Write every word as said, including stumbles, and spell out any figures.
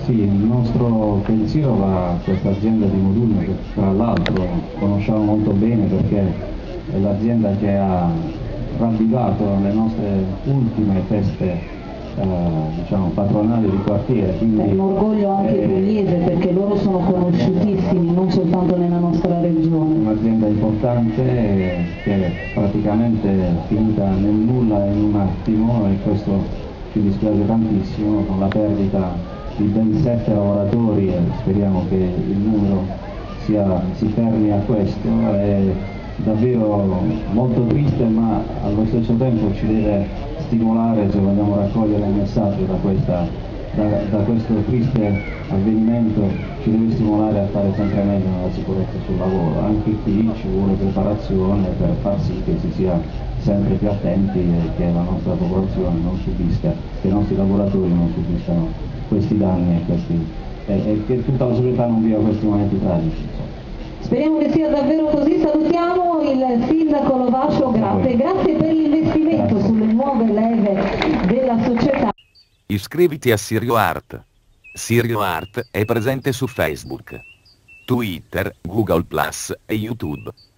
Sì, il nostro pensiero va a questa azienda di Modugno che tra l'altro conosciamo molto bene perché è l'azienda che ha ravvivato le nostre ultime feste eh, diciamo, patronali di quartiere. Quindi, è un orgoglio anche eh, pugliese perché loro sono conosciutissimi non soltanto nella nostra regione. Un'azienda importante eh, che è praticamente finita nel nulla in un attimo e questo ci dispiace tantissimo con la perdita di ben sette lavoratori e speriamo che il numero sia, si fermi a questo. È davvero molto triste ma allo stesso tempo ci deve stimolare, se vogliamo raccogliere un messaggio da, questa, da, da questo triste avvenimento, ci deve stimolare a fare sempre meglio nella sicurezza sul lavoro. Anche qui ci vuole preparazione per far sì che si sia sempre più attenti e che la nostra popolazione non subisca, che i nostri lavoratori non subiscano questi danni e, questi, e, e che tutta la società non viva questi momenti tragici. Speriamo che sia davvero così. Salutiamo il sindaco Lovascio Grappe, grazie per l'investimento sulle nuove leve della società. Iscriviti a Sirio Art. Sirio Art è presente su Facebook, Twitter, Google Plus e YouTube.